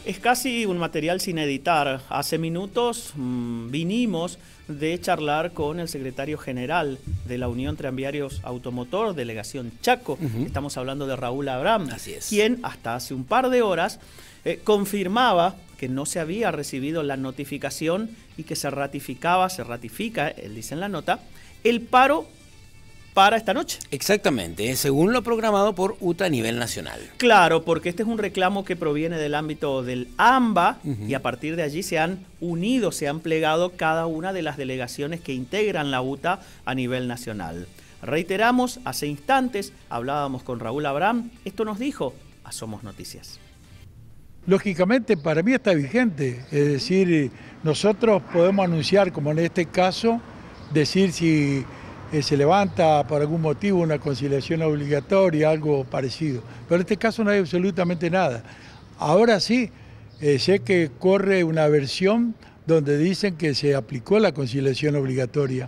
Es casi un material sin editar. Hace minutos vinimos de charlar con el secretario general de la Unión Tranviarios Automotor, Delegación Chaco. Estamos hablando de Raúl Abraham, quien hasta hace un par de horas confirmaba que no se había recibido la notificación y que se ratifica, él dice en la nota, el paro para esta noche. Exactamente, según lo programado por UTA a nivel nacional. Claro, porque este es un reclamo que proviene del ámbito del AMBA y a partir de allí se han unido, se han plegado cada una de las delegaciones que integran la UTA a nivel nacional. Reiteramos, hace instantes hablábamos con Raúl Abraham, esto nos dijo a Somos Noticias. Lógicamente para mí está vigente, es decir, nosotros podemos anunciar, como en este caso, decir si se levanta por algún motivo una conciliación obligatoria, algo parecido. Pero en este caso no hay absolutamente nada. Ahora sí, sé que corre una versión donde dicen que se aplicó la conciliación obligatoria.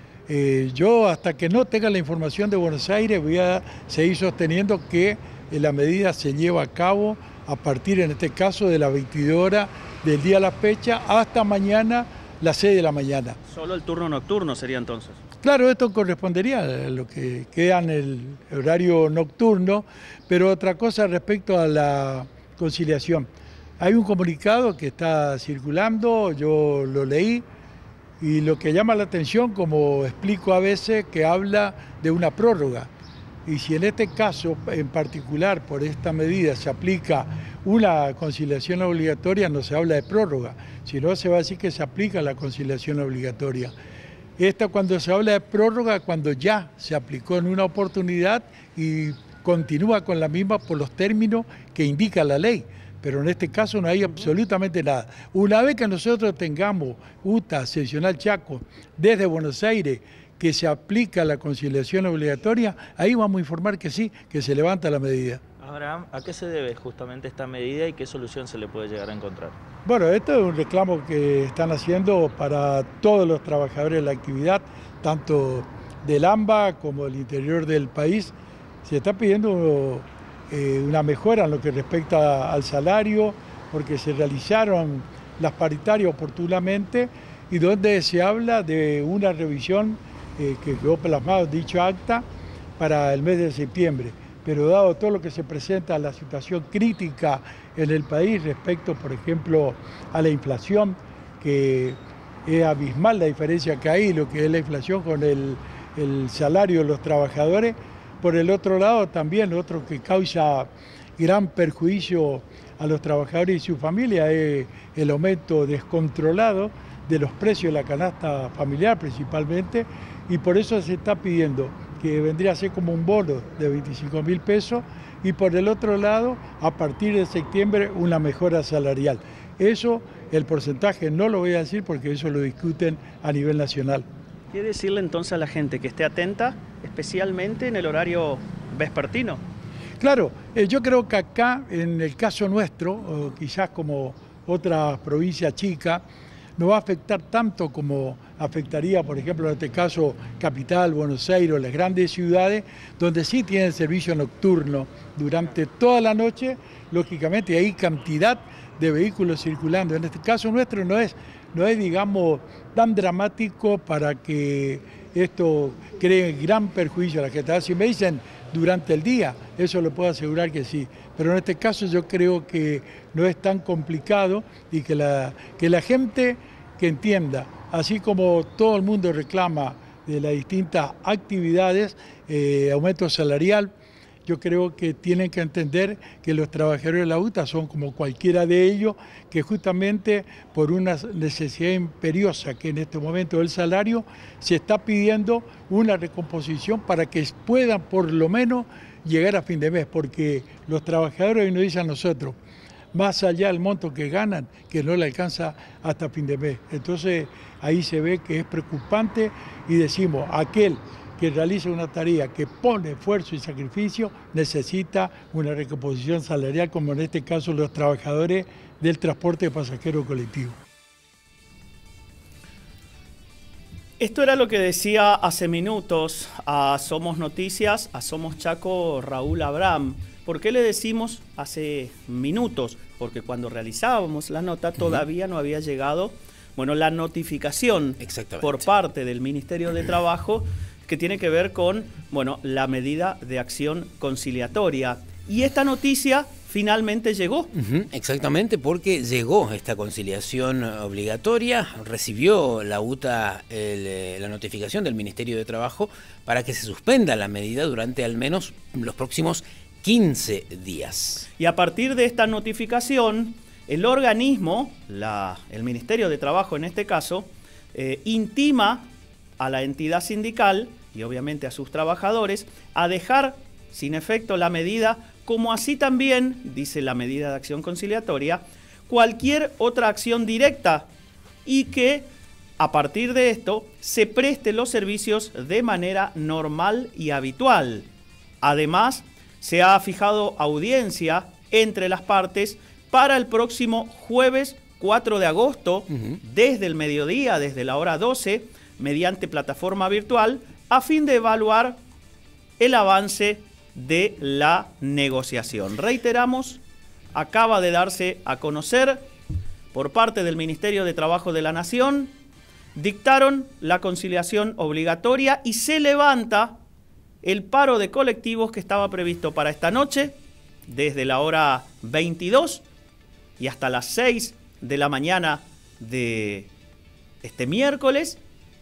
Yo hasta que no tenga la información de Buenos Aires voy a seguir sosteniendo que la medida se lleva a cabo a partir, en este caso, de las 22 horas del día a la fecha hasta mañana, las 6 de la mañana. Solo el turno nocturno sería entonces. Claro, esto correspondería a lo que queda en el horario nocturno, pero otra cosa respecto a la conciliación. Hay un comunicado que está circulando, yo lo leí, y lo que llama la atención, como explico a veces, que habla de una prórroga. Y si en este caso en particular, por esta medida, se aplica una conciliación obligatoria, no se habla de prórroga, sino se va a decir que se aplica la conciliación obligatoria. Esta cuando se habla de prórroga, cuando ya se aplicó en una oportunidad y continúa con la misma por los términos que indica la ley. Pero en este caso no hay absolutamente nada. Una vez que nosotros tengamos UTA Seccional Chaco desde Buenos Aires, que se aplica la conciliación obligatoria, ahí vamos a informar que sí, que se levanta la medida. Abraham, ¿a qué se debe justamente esta medida y qué solución se le puede llegar a encontrar? Bueno, esto es un reclamo que están haciendo para todos los trabajadores de la actividad, tanto del AMBA como del interior del país. Se está pidiendo una mejora en lo que respecta al salario, porque se realizaron las paritarias oportunamente y donde se habla de una revisión que quedó plasmado dicho acta para el mes de septiembre. Pero dado todo lo que se presenta, la situación crítica en el país respecto, por ejemplo, a la inflación, que es abismal la diferencia que hay, lo que es la inflación con el salario de los trabajadores. Por el otro lado, también otro que causa gran perjuicio a los trabajadores y su familia es el aumento descontrolado de los precios de la canasta familiar principalmente, y por eso se está pidiendo que vendría a ser como un bono de 25.000 pesos y por el otro lado, a partir de septiembre, una mejora salarial. Eso, el porcentaje no lo voy a decir porque eso lo discuten a nivel nacional. ¿Quiere decirle entonces a la gente que esté atenta, especialmente en el horario vespertino? Claro, yo creo que acá, en el caso nuestro, o quizás como otra provincia chica, no va a afectar tanto como afectaría, por ejemplo, en este caso, Capital, Buenos Aires, las grandes ciudades, donde sí tienen servicio nocturno durante toda la noche. Lógicamente hay cantidad de vehículos circulando. En este caso nuestro no es digamos, tan dramático para que esto cree gran perjuicio a la gente. Si me dicen durante el día, eso lo puedo asegurar que sí. Pero en este caso yo creo que no es tan complicado y que la gente que entienda, así como todo el mundo reclama de las distintas actividades, aumento salarial, yo creo que tienen que entender que los trabajadores de la UTA son como cualquiera de ellos, que justamente por una necesidad imperiosa que en este momento del salario se está pidiendo una recomposición para que puedan por lo menos llegar a fin de mes, porque los trabajadores hoy nos dicen a nosotros, más allá del monto que ganan, que no le alcanza hasta fin de mes. Entonces ahí se ve que es preocupante y decimos, aquel que realiza una tarea que pone esfuerzo y sacrificio necesita una recomposición salarial, como en este caso los trabajadores del transporte de pasajeros colectivo. Esto era lo que decía hace minutos a Somos Noticias, a Somos Chaco, Raúl Abraham. ¿Por qué le decimos hace minutos? porque cuando realizábamos la nota todavía no había llegado, bueno, la notificación por parte del Ministerio de Trabajo que tiene que ver con, bueno, la medida de acción conciliatoria. Y esta noticia finalmente llegó. Exactamente, porque llegó esta conciliación obligatoria, recibió la UTA la notificación del Ministerio de Trabajo para que se suspenda la medida durante al menos los próximos 15 días. Y a partir de esta notificación, el organismo, el Ministerio de Trabajo en este caso, intima a la entidad sindical y obviamente a sus trabajadores a dejar sin efecto la medida, como así también, dice la medida de acción conciliatoria, cualquier otra acción directa y que a partir de esto se preste los servicios de manera normal y habitual. Además, se ha fijado audiencia entre las partes para el próximo jueves 4 de agosto, desde el mediodía, desde la hora 12, mediante plataforma virtual, a fin de evaluar el avance de la negociación. Reiteramos, acaba de darse a conocer por parte del Ministerio de Trabajo de la Nación, dictaron la conciliación obligatoria y se levanta el paro de colectivos que estaba previsto para esta noche, desde la hora 22 y hasta las 6 de la mañana de este miércoles,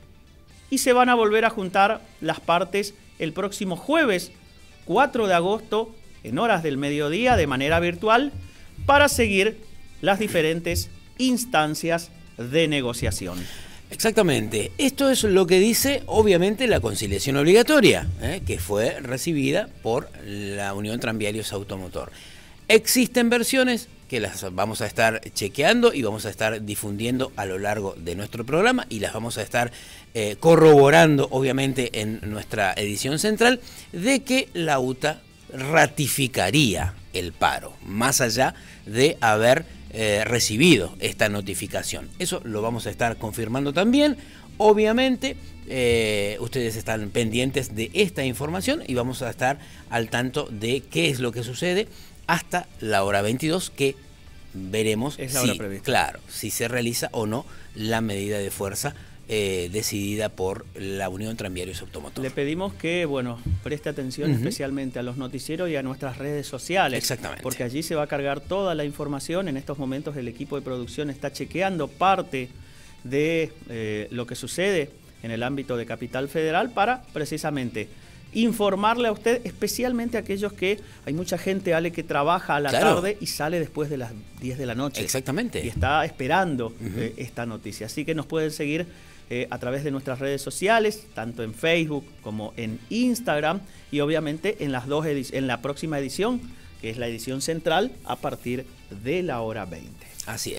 y se van a volver a juntar las partes el próximo jueves 4 de agosto en horas del mediodía de manera virtual para seguir las diferentes instancias de negociación. Exactamente. Esto es lo que dice, obviamente, la conciliación obligatoria, que fue recibida por la Unión Tranviarios Automotor. Existen versiones que las vamos a estar chequeando y vamos a estar difundiendo a lo largo de nuestro programa y las vamos a estar corroborando, obviamente, en nuestra edición central, de que la UTA ratificaría el paro, más allá de haber recibido esta notificación. Eso lo vamos a estar confirmando también. Obviamente, ustedes están pendientes de esta información y vamos a estar al tanto de qué es lo que sucede hasta la hora 22, que veremos si se realiza o no la medida de fuerza decidida por la Unión Tranviarios Automotor. Le pedimos que, bueno, preste atención especialmente a los noticieros y a nuestras redes sociales. Exactamente. Porque allí se va a cargar toda la información. En estos momentos el equipo de producción está chequeando parte de lo que sucede en el ámbito de Capital Federal para precisamente informarle a usted, especialmente a aquellos que hay mucha gente, Ale, que trabaja a la tarde y sale después de las 10 de la noche. Exactamente. Y está esperando esta noticia. Así que nos pueden seguir a través de nuestras redes sociales, tanto en Facebook como en Instagram, y obviamente en en la próxima edición, que es la edición central, a partir de la hora 20. Así es.